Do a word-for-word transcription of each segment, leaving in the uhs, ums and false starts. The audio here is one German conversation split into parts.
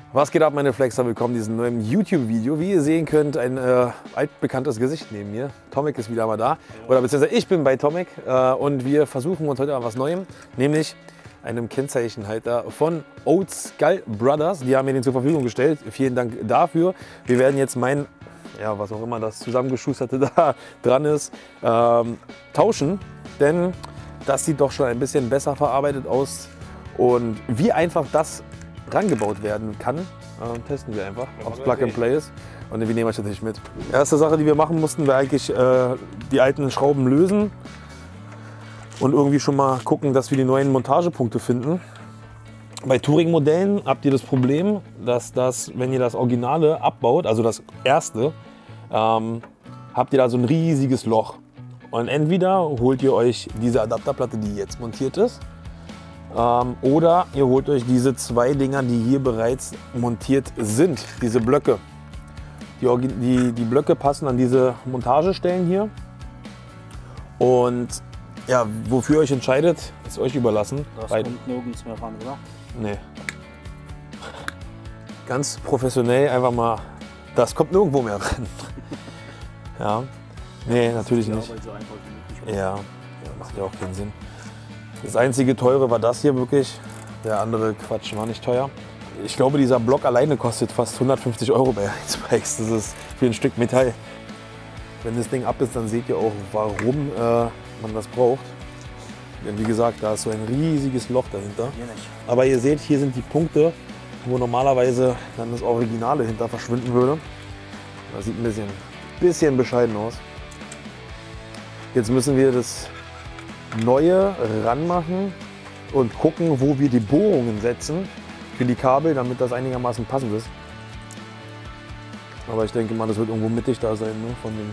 Was geht ab, meine Flexer? Willkommen in diesem neuen YouTube-Video. Wie ihr sehen könnt, ein äh, altbekanntes Gesicht neben mir. Tomek ist wieder mal da. Oder beziehungsweise ich bin bei Tomek äh, und wir versuchen uns heute mal was Neuem, nämlich einem Kennzeichenhalter von Old Skull Brothers. Die haben mir den zur Verfügung gestellt. Vielen Dank dafür. Wir werden jetzt meinen, ja, was auch immer das zusammengeschusterte da dran ist, ähm, tauschen. Denn das sieht doch schon ein bisschen besser verarbeitet aus. Und wie einfach das rangebaut werden kann, äh, testen wir einfach, ob es Plug and Play ist. Und wir nehmen euch natürlich mit. Erste Sache, die wir machen mussten, war eigentlich äh, die alten Schrauben lösen und irgendwie schon mal gucken, dass wir die neuen Montagepunkte finden. Bei Touring-Modellen habt ihr das Problem, dass das, wenn ihr das Originale abbaut, also das erste, ähm, habt ihr da so ein riesiges Loch. Und entweder holt ihr euch diese Adapterplatte, die jetzt montiert ist, Ähm, oder ihr holt euch diese zwei Dinger, die hier bereits montiert sind, diese Blöcke. Die, die, die Blöcke passen an diese Montagestellen hier. Und ja, wofür ihr euch entscheidet, ist euch überlassen. Das kommt nirgends mehr ran, oder? Nee. Ganz professionell einfach mal, das kommt nirgendwo mehr ran. Ja, nee, natürlich nicht. So einfach wie möglich. Ja, ja, macht ja auch keinen Sinn. Das einzige teure war das hier wirklich. Der andere Quatsch war nicht teuer. Ich glaube, dieser Block alleine kostet fast hundertfünfzig Euro bei Spikes. Das ist für ein Stück Metall. Wenn das Ding ab ist, dann seht ihr auch, warum äh, man das braucht. Denn wie gesagt, da ist so ein riesiges Loch dahinter. Hier nicht. Aber ihr seht, hier sind die Punkte, wo normalerweise dann das Originale hinter verschwinden würde. Das sieht ein bisschen, bisschen bescheiden aus. Jetzt müssen wir das Neue ranmachen und gucken, wo wir die Bohrungen setzen für die Kabel, damit das einigermaßen passend ist. Aber ich denke mal, das wird irgendwo mittig da sein, ne, von den.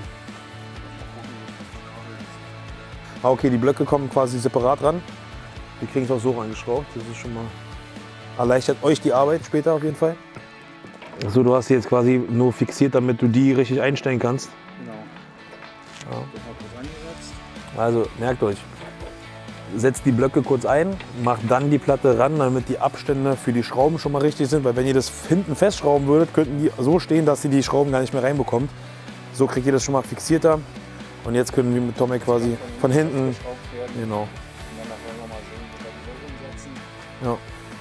Ah, okay, die Blöcke kommen quasi separat ran. Wir kriegen es auch so reingeschraubt. Das ist schon mal erleichtert euch die Arbeit später auf jeden Fall. So, du hast sie jetzt quasi nur fixiert, damit du die richtig einstellen kannst. Genau. Ja. Also merkt euch. Setzt die Blöcke kurz ein, macht dann die Platte ran, damit die Abstände für die Schrauben schon mal richtig sind. Weil wenn ihr das hinten festschrauben würdet, könnten die so stehen, dass ihr die Schrauben gar nicht mehr reinbekommt. So kriegt ihr das schon mal fixierter. Und jetzt können wir mit Tomek quasi von hinten. Genau. Ja.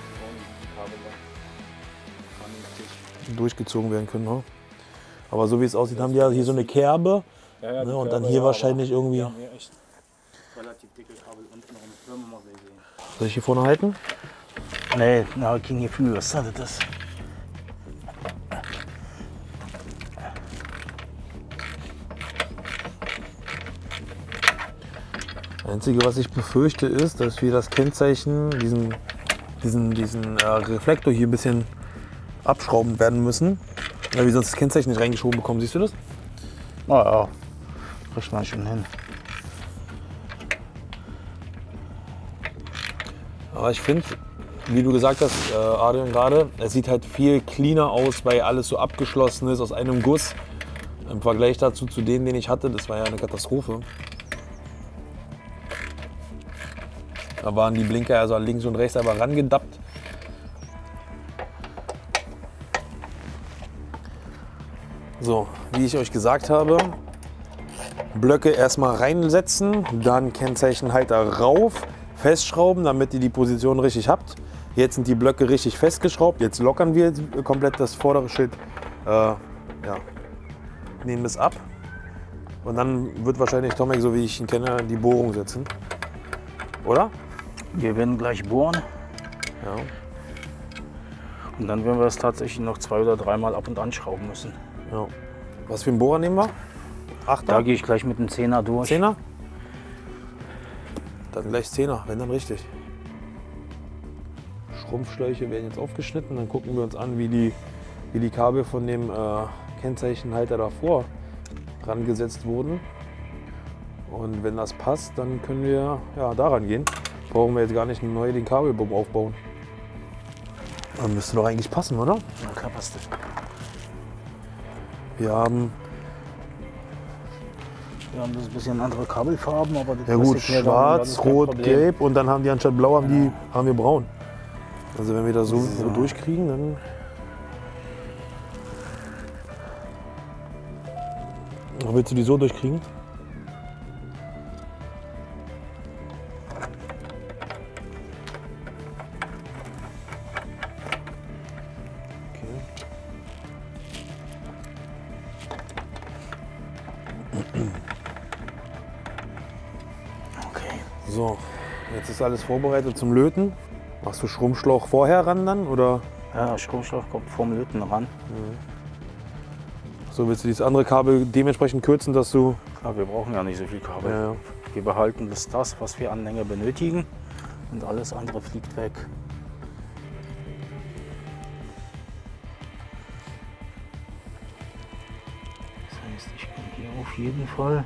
Durchgezogen werden können. Ne? Aber so wie es aussieht, haben die ja hier so eine Kerbe. Ja, ja, ne? Und dann Kerbe, hier ja, wahrscheinlich irgendwie. Wir haben hier echt relativ dicke Kabel unten noch. Können wir mal sehen. Soll ich hier vorne halten? Nee, na, ging hier viel. Was ist das? Das Einzige, was ich befürchte, ist, dass wir das Kennzeichen, diesen, diesen, diesen äh, Reflektor hier ein bisschen abschrauben werden müssen, weil wir sonst das Kennzeichen nicht reingeschoben bekommen. Siehst du das? Oh ja, kriegt man schon hin. Aber ich finde, wie du gesagt hast, äh, Adrian gerade, es sieht halt viel cleaner aus, weil alles so abgeschlossen ist aus einem Guss. Im Vergleich dazu zu denen, den ich hatte, das war ja eine Katastrophe. Da waren die Blinker also links und rechts einfach rangedappt. So, wie ich euch gesagt habe, Blöcke erstmal reinsetzen, dann Kennzeichenhalter rauf, festschrauben, damit ihr die Position richtig habt. Jetzt sind die Blöcke richtig festgeschraubt, jetzt lockern wir komplett das vordere Schild, äh, ja, nehmen es ab. Und dann wird wahrscheinlich Tomek, so wie ich ihn kenne, die Bohrung setzen. Oder? Wir werden gleich bohren. Ja. Und dann werden wir es tatsächlich noch zwei oder dreimal ab und an schrauben müssen. Ja. Was für einen Bohrer nehmen wir? Achter? Da gehe ich gleich mit dem Zehner durch. Zehner? Dann gleich Zehner, wenn dann richtig. Schrumpfschläuche werden jetzt aufgeschnitten. Dann gucken wir uns an, wie die, wie die Kabel von dem äh, Kennzeichenhalter davor rangesetzt wurden. Und wenn das passt, dann können wir ja, daran gehen. Brauchen wir jetzt gar nicht neu den Kabelbaum aufbauen. Dann müsste doch eigentlich passen, oder? Ja, klar passt das. Wir haben Wir haben das ein bisschen andere Kabelfarben, aber das ja gut, ist ja schwarz, dann kein rot, Problem. gelb und dann haben die anstatt blau haben, die, haben wir braun. Also wenn wir das so, So. so durchkriegen, dann Willst du die so durchkriegen? Okay. So, jetzt ist alles vorbereitet zum Löten. Machst du Schrumpfschlauch vorher ran dann oder? Ja, Schrumpfschlauch kommt vorm Löten ran. Mhm. So, willst du dieses andere Kabel dementsprechend kürzen, dass du... Ja, wir brauchen ja nicht so viel Kabel. Ja, ja. Wir behalten das, das, was wir an Länge benötigen und alles andere fliegt weg. Das heißt, ich kann hier auf jeden Fall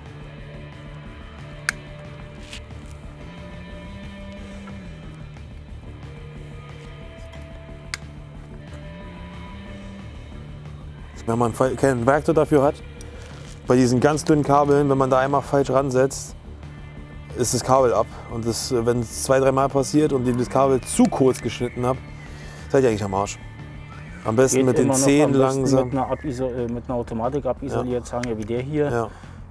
Wenn man kein Werkzeug dafür hat, bei diesen ganz dünnen Kabeln, wenn man da einmal falsch ransetzt, ist das Kabel ab. Und das, wenn es zwei, dreimal passiert und ihr das Kabel zu kurz geschnitten habt, seid ihr eigentlich am Arsch. Am besten Geht mit den immer noch Zehen am besten langsam. Mit einer, Abiso äh, mit einer Automatik abisoliert, sagen ja wie der hier. Ja.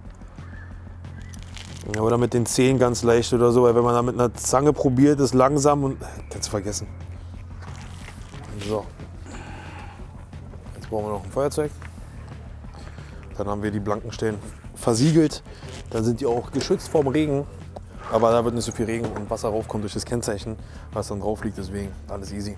Ja, oder mit den Zehen ganz leicht oder so, weil wenn man da mit einer Zange probiert, ist langsam und kannst du vergessen. So. Jetzt brauchen wir noch ein Feuerzeug. Dann haben wir die blanken Stellen versiegelt. Dann sind die auch geschützt vorm Regen. Aber da wird nicht so viel Regen und Wasser raufkommt durch das Kennzeichen, was dann drauf liegt. Deswegen alles easy.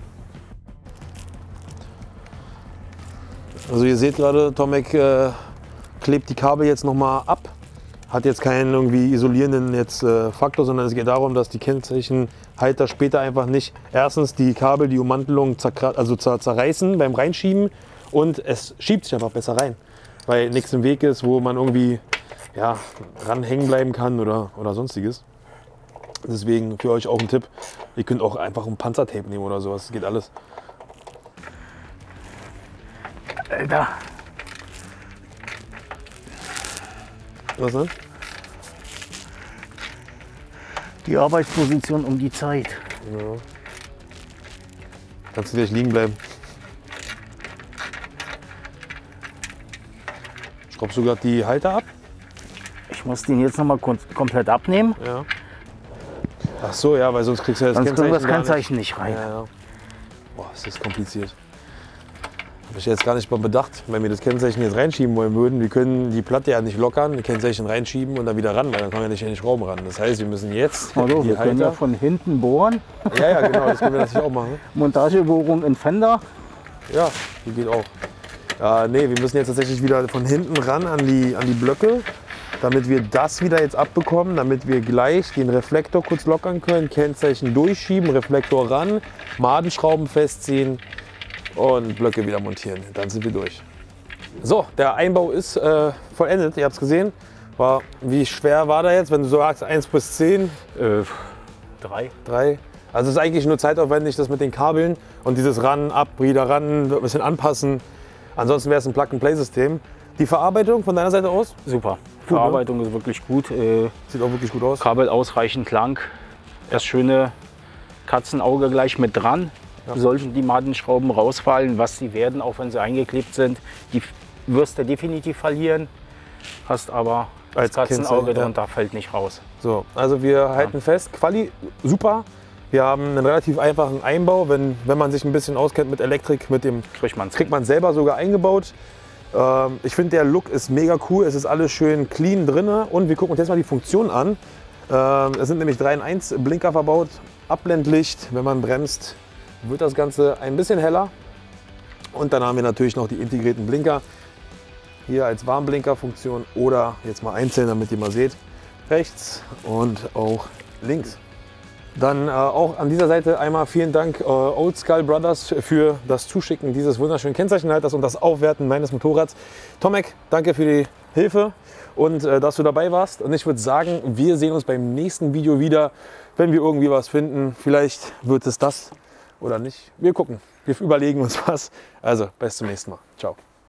Also ihr seht gerade, Tomek äh, klebt die Kabel jetzt noch mal ab. Hat jetzt keinen irgendwie isolierenden jetzt, äh, Faktor, sondern es geht darum, dass die Kennzeichenhalter später einfach nicht erstens die Kabel, die Ummantelung also zer zerreißen beim Reinschieben und es schiebt sich einfach besser rein, weil nichts im Weg ist, wo man irgendwie ja, ran hängen bleiben kann oder, oder sonstiges. Deswegen für euch auch ein Tipp, ihr könnt auch einfach ein Panzertape nehmen oder sowas, das geht alles. Alter. Was denn? Die Arbeitsposition um die Zeit. Ja. Kannst du gleich liegen bleiben. Schraubst du gerade die Halter ab? Ich muss den jetzt noch mal kom komplett abnehmen. Ja. Ach so, ja, weil sonst kriegst du ja das Sonst kriegen wir das Kennzeichen Kennzeichen nicht rein. Ja, ja. Boah, ist das kompliziert. Habe ich jetzt gar nicht mal bedacht, wenn wir das Kennzeichen jetzt reinschieben wollen würden. Wir können die Platte ja nicht lockern, die Kennzeichen reinschieben und dann wieder ran, weil dann kommen wir nicht in die Schrauben ran. Das heißt, wir müssen jetzt Also, die wir können Halter... ja von hinten bohren. Ja, ja, genau, das können wir natürlich auch machen. Montagebohrung in Fender. Ja, die geht auch. Ja, nee, wir müssen jetzt tatsächlich wieder von hinten ran an die, an die Blöcke, damit wir das wieder jetzt abbekommen, damit wir gleich den Reflektor kurz lockern können, Kennzeichen durchschieben, Reflektor ran, Madenschrauben festziehen und Blöcke wieder montieren. Dann sind wir durch. So, der Einbau ist äh, vollendet, ihr habt es gesehen. War, wie schwer war der jetzt, wenn du so sagst, eins bis zehn? Äh, drei. drei. Also es ist eigentlich nur zeitaufwendig, das mit den Kabeln und dieses ran, ab, wieder ran, ein bisschen anpassen. Ansonsten wäre es ein Plug-and-Play-System. Die Verarbeitung von deiner Seite aus? Super. Gut, Verarbeitung ne? ist wirklich gut. Äh, Sieht auch wirklich gut aus. Kabel ausreichend lang. Das schöne Katzenauge gleich mit dran. Ja. Sollten die Madenschrauben rausfallen, was sie werden, auch wenn sie eingeklebt sind, die wirst du definitiv verlieren. Hast aber Als das Katzenauge Kennzeichen, ja. drunter fällt nicht raus. So, also wir halten ja. fest, Quali super. Wir haben einen relativ einfachen Einbau. Wenn, wenn man sich ein bisschen auskennt mit Elektrik, mit dem Kriegt man kriegt man selber sogar eingebaut. Ähm, ich finde, der Look ist mega cool. Es ist alles schön clean drin. Und wir gucken uns jetzt mal die Funktion an. Ähm, es sind nämlich drei in eins Blinker verbaut. Abblendlicht, wenn man bremst, wird das Ganze ein bisschen heller. Und dann haben wir natürlich noch die integrierten Blinker. Hier als Warnblinker-Funktion oder jetzt mal einzeln, damit ihr mal seht, rechts und auch links. Dann äh, auch an dieser Seite einmal vielen Dank äh, Old Skull Brothers für das Zuschicken dieses wunderschönen Kennzeichenhalters und das Aufwerten meines Motorrads. Tomek, danke für die Hilfe und äh, dass du dabei warst. Und ich würde sagen, wir sehen uns beim nächsten Video wieder, wenn wir irgendwie was finden. Vielleicht wird es das oder nicht. Wir gucken, wir überlegen uns was. Also bis zum nächsten Mal. Ciao.